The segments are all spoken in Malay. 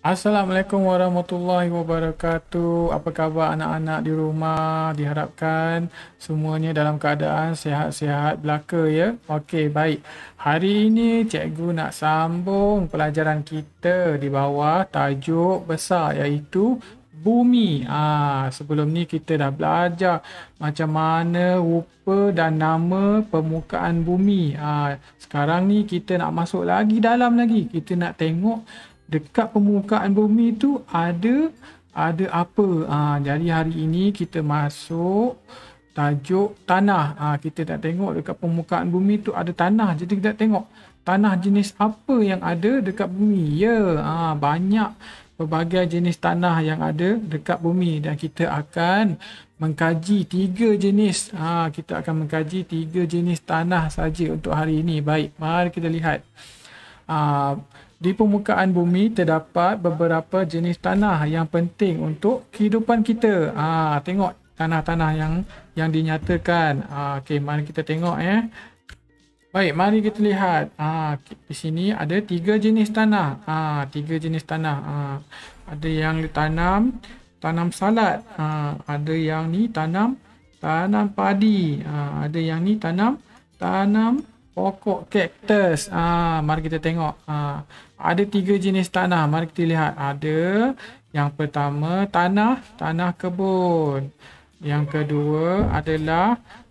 Assalamualaikum warahmatullahi wabarakatuh. Apa khabar anak-anak di rumah? Diharapkan semuanya dalam keadaan sihat-sihat belaka ya. Okey, baik. Hari ini cikgu nak sambung pelajaran kita di bawah tajuk besar iaitu bumi. Sebelum ni kita dah belajar macam mana rupa dan nama permukaan bumi. Sekarang ni kita nak masuk lagi dalam lagi. Kita nak tengok dekat permukaan bumi tu ada apa. Jadi hari ini kita masuk tajuk tanah. Kita nak tengok dekat permukaan bumi tu ada tanah. Jadi kita nak tengok tanah jenis apa yang ada dekat bumi. Ya, banyak pelbagai jenis tanah yang ada dekat bumi dan kita akan mengkaji 3 jenis. Kita akan mengkaji 3 jenis tanah saja untuk hari ini. Baik, mari kita lihat. Di permukaan bumi terdapat beberapa jenis tanah yang penting untuk kehidupan kita. Tengok tanah-tanah yang dinyatakan. Okey, mari kita tengok Baik, mari kita lihat. Di sini ada 3 jenis tanah. 3 jenis tanah. Ada yang tanam salad. Ada yang ni tanam padi. Ada yang ni tanam pokok kaktus. Mari kita tengok. Ada 3 jenis tanah. Mari kita lihat. Ada yang pertama tanah kebun. Yang kedua adalah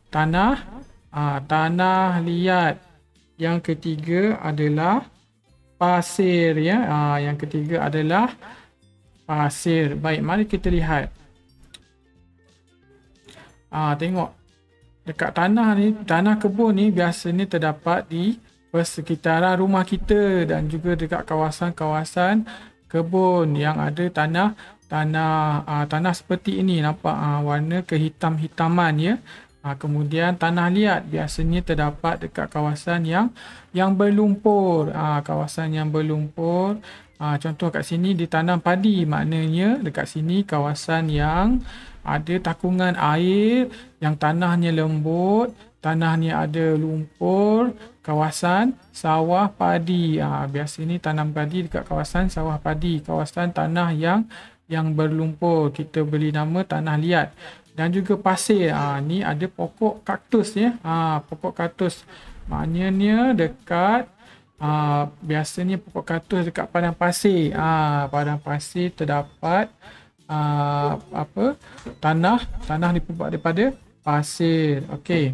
tanah liat. Yang ketiga adalah pasir ya. Yang ketiga adalah pasir. Baik, mari kita lihat. Tengok. Dekat tanah kebun ni biasanya terdapat di persekitaran rumah kita dan juga dekat kawasan-kawasan kebun yang ada tanah seperti ini. Nampak warna kehitam-hitaman ya. Kemudian tanah liat biasanya terdapat dekat kawasan yang berlumpur. Kawasan yang berlumpur. Contoh kat sini ditanam padi, maknanya dekat sini kawasan yang ada takungan air, yang tanahnya lembut, tanahnya ada lumpur, kawasan sawah padi. Biasanya tanam padi dekat kawasan sawah padi, kawasan tanah yang berlumpur. Kita beri nama tanah liat. Dan juga pasir. Ni ada pokok kaktus ya. Pokok kaktus. Maknanya dekat biasanya pokok kaktus dekat padang pasir. Padang pasir terdapat tanah dibuat daripada pasir. Okey.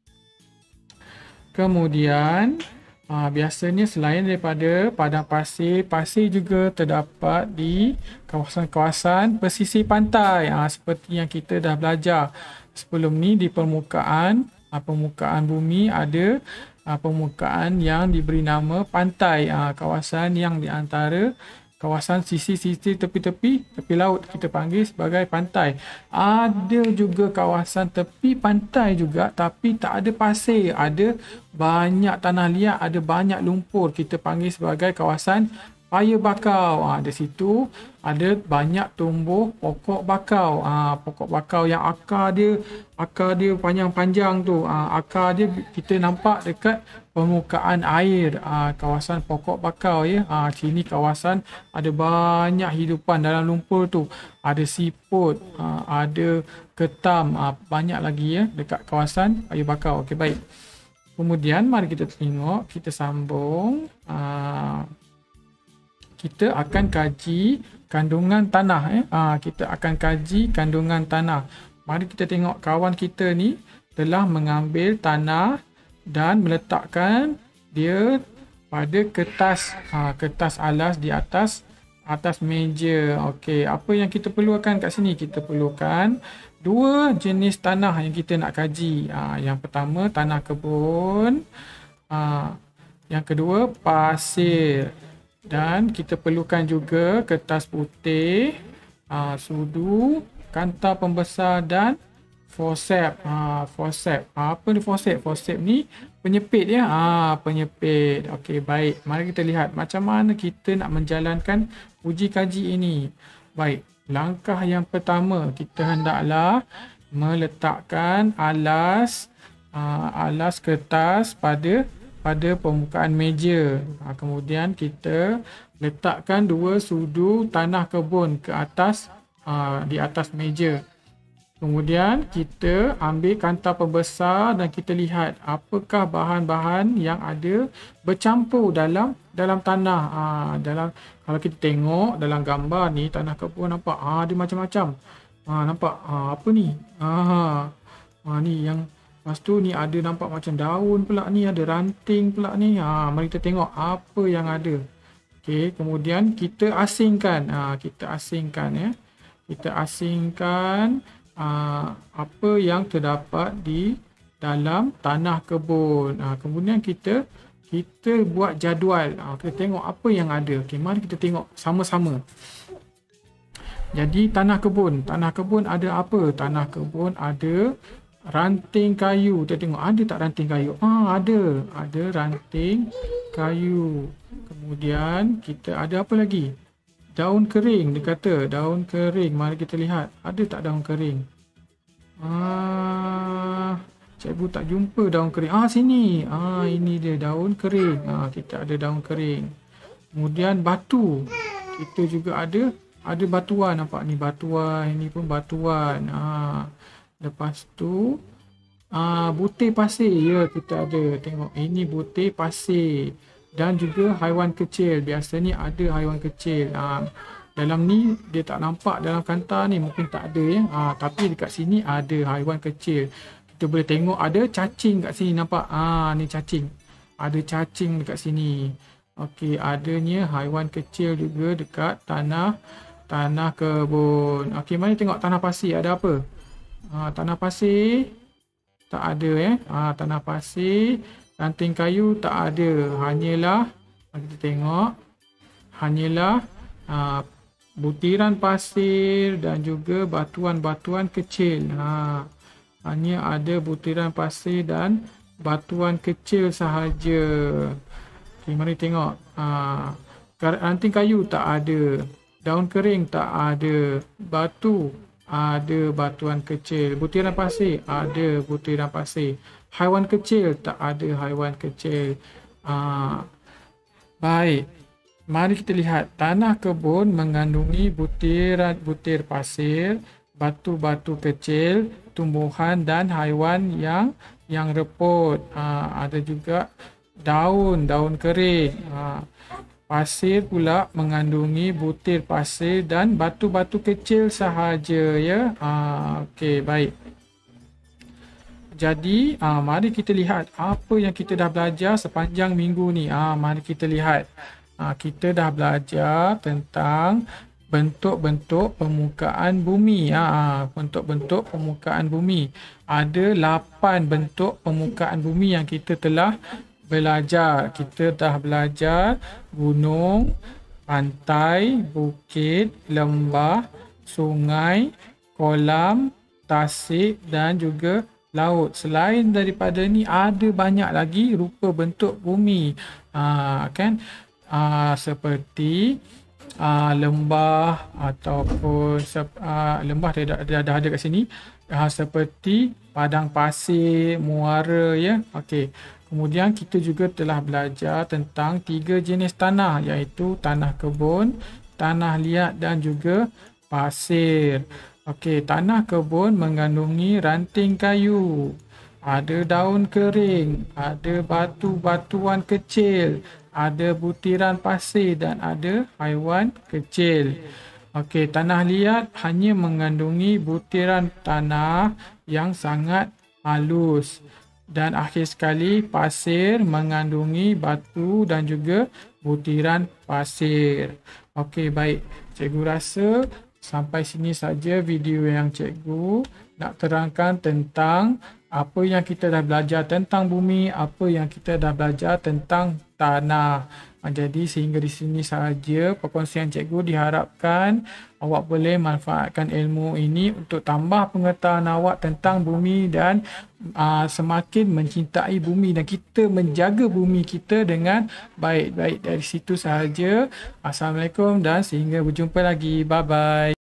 Kemudian biasanya selain daripada padang pasir juga terdapat di kawasan-kawasan pesisir pantai. Seperti yang kita dah belajar sebelum ni di permukaan bumi ada permukaan yang diberi nama pantai. Kawasan yang di antara kawasan sisi-sisi tepi laut kita panggil sebagai pantai. Ada juga kawasan tepi pantai juga tapi tak ada pasir, ada banyak tanah liat, ada banyak lumpur. Kita panggil sebagai kawasan paya bakau. Di situ ada banyak tumbuh pokok bakau. Pokok bakau yang akar dia panjang-panjang tu. Akar dia kita nampak dekat permukaan air. Kawasan pokok bakau ya. Sini kawasan ada banyak hidupan dalam lumpur tu. Ada siput, ada ketam, banyak lagi ya dekat kawasan paya bakau. Okey, baik. Kemudian mari kita tengok, kita sambung. Kita akan kaji kandungan tanah. Kita akan kaji kandungan tanah. Mari kita tengok kawan kita ni telah mengambil tanah dan meletakkan dia pada kertas alas di atas meja. Okey, apa yang kita perlukan kat sini? Kita perlukan 2 jenis tanah yang kita nak kaji. Yang pertama tanah kebun. Yang kedua pasir. Dan kita perlukan juga kertas putih, sudu, kanta pembesar dan forceps. Apa ni forceps? Forceps ni penyepit ya. Penyepit. Okey, baik. Mari kita lihat macam mana kita nak menjalankan uji kaji ini. Baik. Langkah yang pertama, kita hendaklah meletakkan alas kertas pada pada permukaan meja. Kemudian kita letakkan 2 sudu tanah kebun ke atas di atas meja. Kemudian kita ambil kantar pembesar dan kita lihat apakah bahan-bahan yang ada bercampur dalam tanah. Kalau kita tengok dalam gambar ni, tanah kebun nampak dia macam-macam. Nampak apa ni? Ni yang lepas tu ni ada nampak macam daun pula ni, ada ranting pula ni. Mari kita tengok apa yang ada. Okey, kemudian kita asingkan. Kita asingkan apa yang terdapat di dalam tanah kebun. Kemudian kita buat jadual. Kita tengok apa yang ada. Okey, mari kita tengok sama-sama. Jadi tanah kebun ada apa? Tanah kebun ada ranting kayu. Kita tengok ada tak ranting kayu? Ada ranting kayu. Kemudian kita ada apa lagi? Daun kering. Dia kata daun kering. Mari kita lihat. Ada tak daun kering? Cikgu tak jumpa daun kering. Sini. Ini dia daun kering. Kita ada daun kering. Kemudian batu. Kita juga ada batuan. Nampak ni batuan. Ini pun batuan. Lepas tu butir pasir. Ya, kita ada. Tengok, ini butir pasir. Dan juga haiwan kecil. Biasanya ada haiwan kecil. Dalam ni dia tak nampak, dalam kantar ni mungkin tak ada ya. Tapi dekat sini ada haiwan kecil. Kita boleh tengok ada cacing kat sini. Nampak? Ni cacing. Ada cacing dekat sini. Okey, adanya haiwan kecil juga dekat tanah kebun. Okey, mari tengok tanah pasir ada apa? Tanah pasir tak ada tanah pasir, ranting kayu tak ada. Hanyalah kita tengok, hanyalah butiran pasir dan juga batuan-batuan kecil. Hanya ada butiran pasir dan batuan kecil sahaja. Okay, mari tengok. Ranting kayu tak ada, daun kering tak ada, batu ada, batuan kecil, butiran pasir ada, butiran pasir, haiwan kecil tak ada, haiwan kecil. Baik, mari kita lihat. Tanah kebun mengandungi butir pasir, batu-batu kecil, tumbuhan dan haiwan yang repot. Ada juga daun kering. Pasir pula mengandungi butir pasir dan batu-batu kecil sahaja ya. Okey, baik. Jadi mari kita lihat apa yang kita dah belajar sepanjang minggu ni. Mari kita lihat. Kita dah belajar tentang bentuk-bentuk permukaan bumi. Bentuk-bentuk permukaan bumi. Ada 8 bentuk permukaan bumi yang kita telah belajar. Kita dah belajar gunung, pantai, bukit, lembah, sungai, kolam, tasik dan juga laut. Selain daripada ni ada banyak lagi rupa bentuk bumi. Seperti lembah ataupun lembah dia dah ada kat sini. Seperti padang pasir, muara ya. Okey. Kemudian kita juga telah belajar tentang 3 jenis tanah, iaitu tanah kebun, tanah liat dan juga pasir. Okey, tanah kebun mengandungi ranting kayu, ada daun kering, ada batu-batuan kecil, ada butiran pasir dan ada haiwan kecil. Okey, tanah liat hanya mengandungi butiran tanah yang sangat halus. Dan akhir sekali, pasir mengandungi batu dan juga butiran pasir. Okey, baik. Cikgu rasa sampai sini saja video yang cikgu nak terangkan tentang apa yang kita dah belajar tentang bumi, apa yang kita dah belajar tentang tanah. Jadi sehingga di sini sahaja perkongsian cikgu. Diharapkan awak boleh manfaatkan ilmu ini untuk tambah pengetahuan awak tentang bumi dan semakin mencintai bumi dan kita menjaga bumi kita dengan baik-baik. Dari situ sahaja. Assalamualaikum dan sehingga berjumpa lagi. Bye-bye.